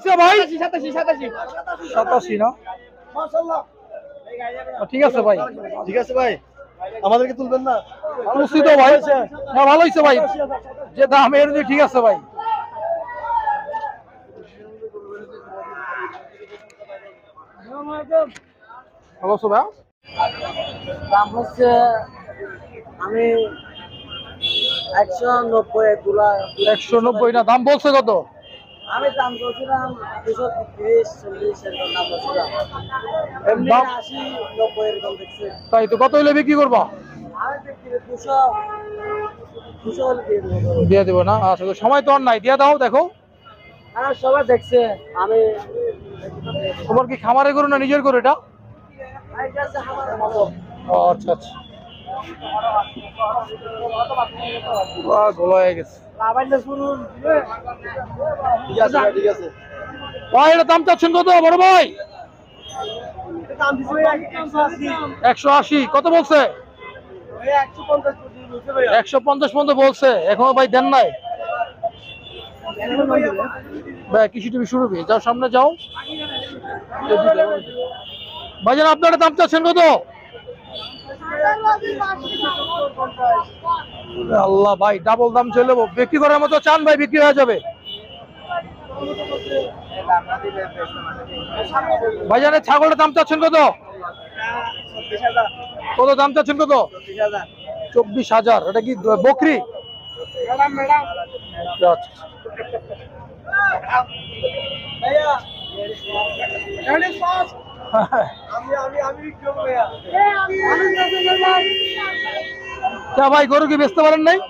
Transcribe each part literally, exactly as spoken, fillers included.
ভাই সাতাশি না, ঠিক আছে ভাই, ঠিক আছে ভাই, আমাদেরকে তুলবেন না? তুলছি তো ভাই, না ভালো হয়েছে ভাই, যে দাম এর ঠিক আছে ভাই। ভালো আছো ভাই? দাম হচ্ছে আমি একশো নব্বই তুলা। একশো নব্বই না, দাম বলছে কত? আমি দাম বলছিলাম দুশো তিরিশ চল্লিশ এরকম দাম বলছিলাম, এমনি আশি নব্বই এরকম দেখছি। তাই তো, কত হইলে বিক্রি করবা? আমি বিক্রি দুশো দুশো হলে দিয়ে দেবো। দিয়ে দেবো না, আচ্ছা সময় তো আর নাই, দিয়ে দাও। দেখো হ্যাঁ সবাই দেখছে, আমি তোমার কি খামারে গরু না নিজের গরু এটা? ও আচ্ছা আচ্ছা, গোলা হয়ে গেছে। ঠিক আছে ভাই, ঠিক আছে ভাই এটা দাম চাচ্ছেন কত বড় ভাই? একশো আশি। কত বলছে? একশো পঞ্চাশ পর্যন্ত বলছে, এখনো ভাই দেন নাই ভাই। কৃষি টিভি শুরু যাও, সামনে যাও ভাইজান। আপনারা দাম চাচ্ছেন কত? আল্লাহ ভাই, ডাবল দাম চলে বিক্রি করার মতো চান ভাই, বিক্রি হয়ে যাবে ভাইজানের ছাগলের দাম চাচ্ছেন কত? কত দাম চাচ্ছেন কত? চব্বিশ হাজার। এটা কি বকরি? ভাই গরু কি বেচতে পারেন নাই?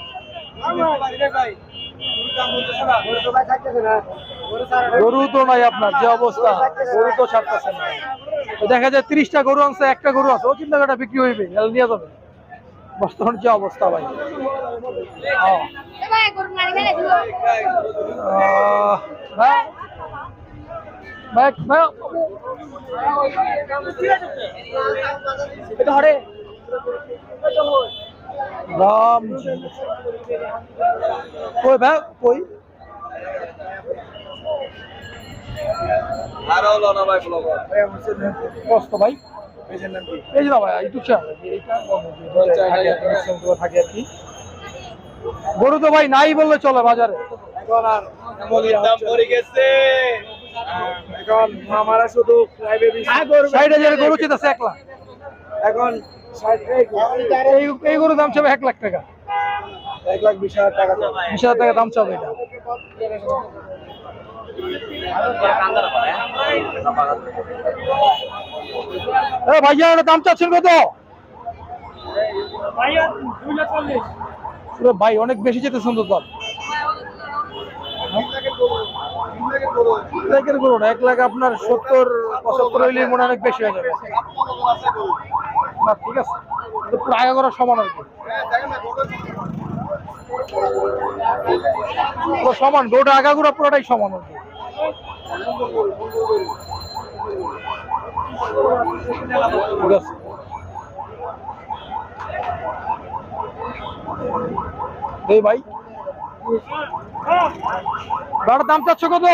গরু তো নাই আপনার, যে অবস্থা গরু তো ছাড়তেছে না। দেখা যায় তিরিশটা গরু আনছে, একটা গরু আছে, ও চিন্তা করে বিক্রি হইবে, নিয়ে যাবে। বর্তমান যে অবস্থা ভাই, রাম কই ভাই কই? আর হলো না ভাই, ব্লগার কষ্ট ভাই, এই যে না ভাই ইউটিউব চ্যানেল থাকে আর কি। গরু তো ভাই নাই বললে চলে বাজারে, এখন আর দাম পড়ে গেছে। এখন মামারা শুধু লাইভে ষাট হাজার গরু চেতেছে এক লাখ। এখন এই গরুর দাম চাবে এক লাখ টাকা, এক লাখ বিশ হাজার টাকা, বিশ হাজার টাকা দাম চাবে এটা। ভাইয়া দাম চাচ্ছেন কত? ভাই অনেক বেশি যেতেছেন তো দাম। এক লাখ আপনার সত্তর পঁচাত্তর হইলে মনে অনেক বেশি হয়ে যাবে। না ঠিক আছে, পুরো আগা করা সমান আর কি, পুরো সমান, গোটা আগাগুড়া পুরোটাই সমান আর কি। ঠিক আছে এই ভাই, গাড়ির দাম চাচ্ছ কত?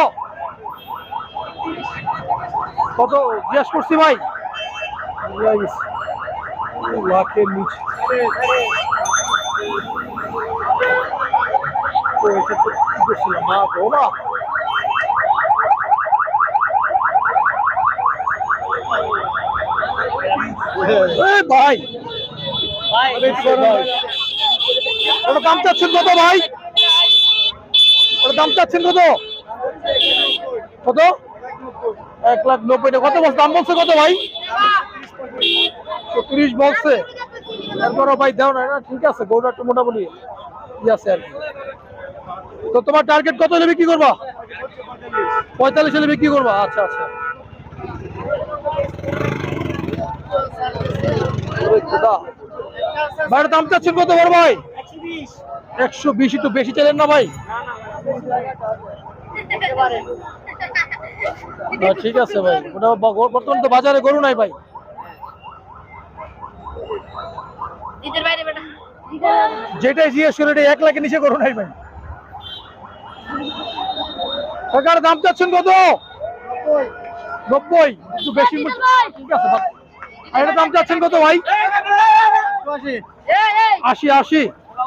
কত জিজ্ঞেস করছি ভাই? লাখের নিচে। মা গো মা, ভাই ওটা দাম চাচ্ছেন কত ভাই? ওটা দাম চাচ্ছেন কত? কত? এক লাখ নব্বই টাকা। কত বলছে দাম? বলছে কত ভাই? তিরিশ বলছে। এরপরও ভাই দেও না, ঠিক আছে, গরুটা একটু মোটামুটি ই আছে আর কি। তো তোমার টার্গেট কত হলে বিক্রি করবা? পঁয়তাল্লিশ হলে বিক্রি করবা? আচ্ছা আচ্ছা, ভাইয়ের দাম চাচ্ছেন কত বড় ভাই? একশো বিশ। একটু বেশি চাইলেন না ভাই? ঠিক আছে ভাই, ওটা বর্তমানে তো বাজারে গরু নাই ভাই। যেটাই জিজ্ঞেস করে এটা এক লাখের নিচে গরু নাই ভাই। কাকার দাম চাচ্ছেন কত? নব্বই একটু বেশি মূল্য- ঠিক আছে ভাই। আর এটা দাম চাচ্ছেন কত ভাই? আশি আশি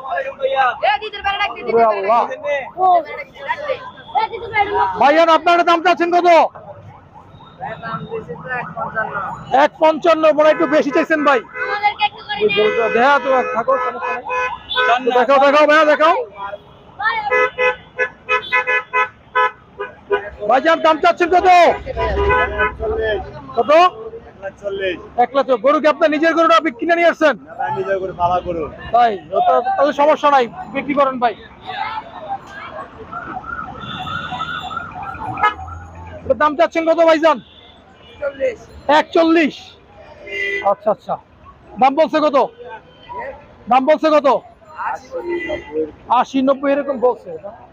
ওরে আল্লাহ। ভাইয়ান আপনার এটা দাম চাচ্ছেন কত? এক পঞ্চান্ন মনে হয় একটু বেশি চাইছেন ভাই। দেখা তো থাকো সমস্যা নেই। তো দেখাও দেখাও ভাইয়া দেখাও। ভাইজান দাম চাচ্ছেন কত? কত? এক লাখ। গরু কি আপনার নিজের গরুটা আপনি কিনে নিয়ে আসছেন? তাই ও তো- তাহলে সমস্যা নাই, বিক্রি করেন ভাই। এটার দাম চাচ্ছেন কত ভাইজান? একচল্লিশ। আচ্ছা আচ্ছা, দাম বলছে কত? দাম বলছে কত? আশি নব্বই এরকম বলছে।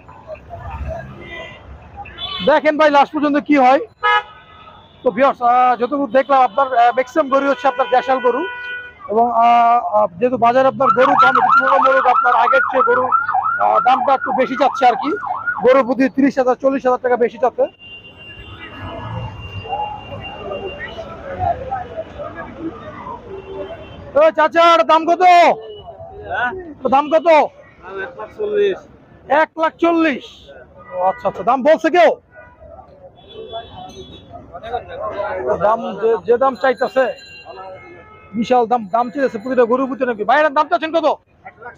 দেখেন ভাই লাস্ট পর্যন্ত কি হয়। তো ভিউয়ার্স যতটুকু দেখলাম আপনার ম্যাক্সিমাম গরু হচ্ছে আপনার দেশাল গরু, এবং আহ, আহ, যেহেতু বাজারে আপনার গরু কম, একটু তুলনামূলক আপনার আগের চেয়ে গরু আহ, দামটা একটু বেশি যাচ্ছে আর কি। গরু প্রতি তিরিশ হাজার চল্লিশ হাজার টাকা বেশি যাচ্ছে। ও চাচা এটার দাম কত? এটার দাম কত? এক লাখ চল্লিশ। ও আচ্ছা আচ্ছা, দাম বলছে কেউ? দাম যে- যে দাম চাইতেছে বিশাল দাম, দাম চাইতেছে প্রতিটা গরু প্রতি নাকি। ভাই এটার দাম চাচ্ছেন কত? এক লাখ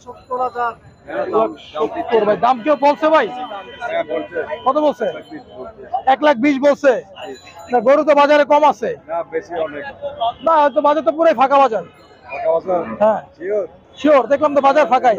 সত্তর। ভাই দাম কেউ বলছে ভাই? কত বলছে? এক লাখ বিশ বলছে। না গরু তো বাজারে কম আছে না, হয়তো বাজার তো পুরাই ফাঁকা বাজার। হ্যাঁ শিওর, দেখলাম তো বাজার ফাঁকাই।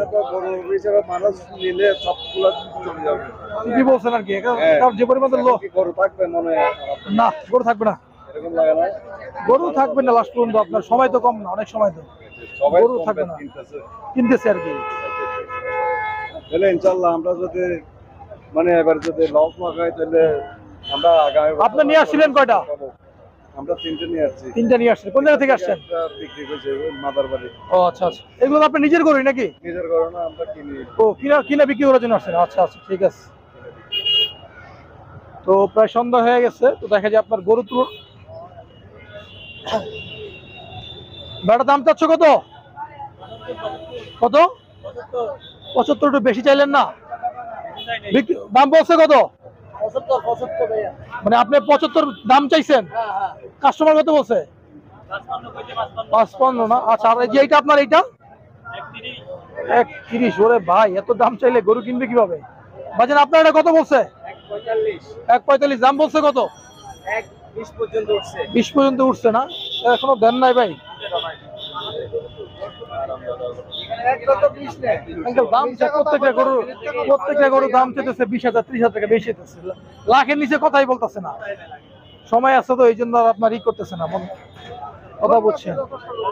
কি বলছেন আর কি, কারণ যে পরিমাণ লোক না, গরু থাকবে না, গরু থাকবে না লাস্ট পর্যন্ত। আপনার সময় তো কম না, অনেক সময় তো গরু থাকবে না, কিনতেছে আর কি। তাহলে ইনশাল্লাহ আমরা যদি মানে এবার যদি লস না হয় তাহলে আমরা আগামী বছর আপনি নিয়ে আসছিলেন কয়টা? আমরা তিনটে নিয়ে আসছি। তিনটা নিয়ে আসছেন, কোন জায়গা থেকে আসছেন? একটা বিক্রি করছে মাদার বাড়ি। ও আচ্ছা আচ্ছা, এগুলো আপনি নিজের গরুই নাকি? নিজের ঘরে না, আমরা কিনি। ও কিনা কিনা বিক্রি করার জন্য আসছেন? আচ্ছা আচ্ছা ঠিক আছে। তো প্রায় সন্ধ্যা হয়ে গেছে, তো দেখা যায় আপনার গরু তো বেটার দাম চাচ্ছ কত? কত? পঁচাত্তর। একটু বেশি চাইলেন না? বিক্রি- দাম বলছে কত? মানে আপনি পঁচাত্তর দাম চাইছেন, কাস্টমার কত বলছে? পাঁচপান্ন না? আচ্ছা, আর এই যে এইটা আপনার এইটা এক তিরিশ। ওরে ভাই এত দাম চাইলে গরু কিনবে কিভাবে? বাজান আপনার এটা কত বলছে? এক পঁয়তাল্লিশ। দাম বলছে কত? বিশ পর্যন্ত উঠছে না? এখনো দেন নাই ভাই? আঙ্কেল দাম চাই প্রত্যেকটা গরু, প্রত্যেকটা গরু দাম চাইতেছে বিশ হাজার ত্রিশ হাজার টাকা বেশি চাইতেছে, লাখের নিচে কথাই বলতেছে না। সময় আছে তো এই জন্য আর আপনার ই করতেছে না, মন কথা বুঝছেন।